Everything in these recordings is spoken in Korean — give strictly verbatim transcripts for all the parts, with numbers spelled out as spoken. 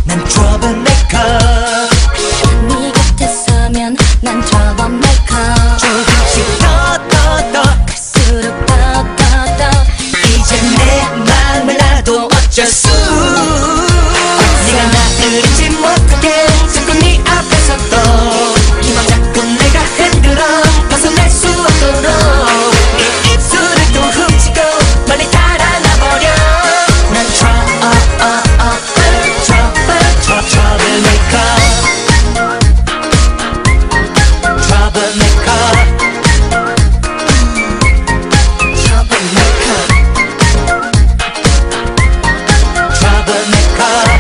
난 troublemaker. 네 곁에 서면 난 troublemaker. 조금씩 더 더 더 갈수록 더 더 더 이제 내 맘을 놔도 어쩔 수. 네가 나를 잊지 못하게 자꾸 네 앞에서도 이만 자꾸 내가 흔들어 벗어날 수 없도록 네 입술을 또 훔치고 멀리 달아나버려. 난 trouble, trouble, trouble, troublemaker. troublemaker. troublemaker. troublemaker.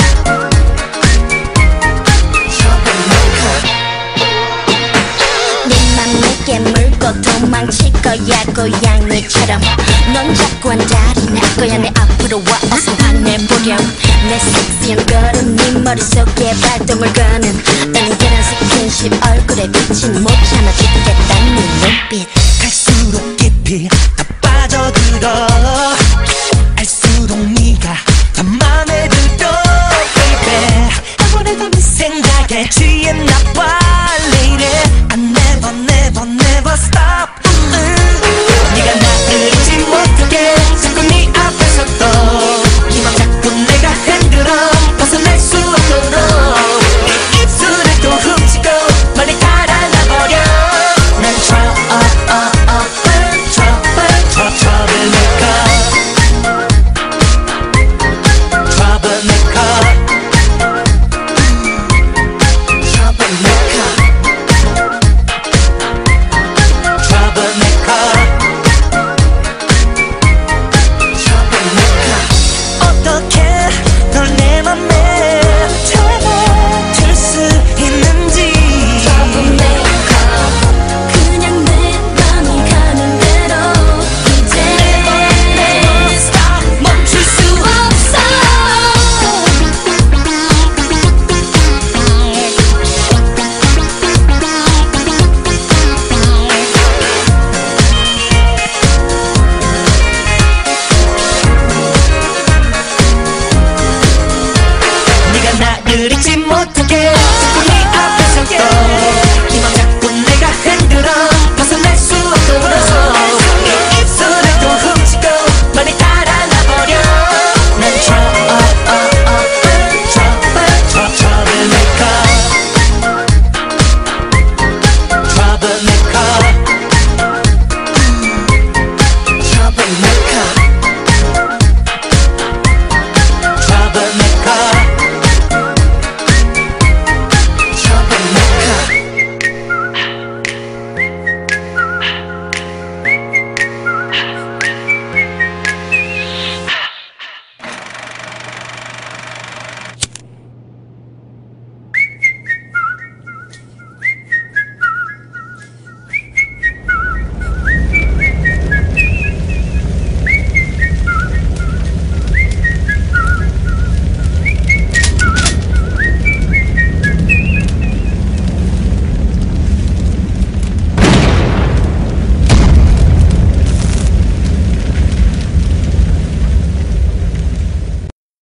네맘 내게 물고 도망칠 거야 고양이처럼. 넌 자꾸 한자리 날 거야. 내 앞으로 와 어서 화내보렴. 내 섹시한 걸음 네 머릿속에 발동을 거는 은근한 스킨십 얼굴에 비친 못 참아 죽겠다는 네 눈빛. 갈수록 깊이 더 빠져들어.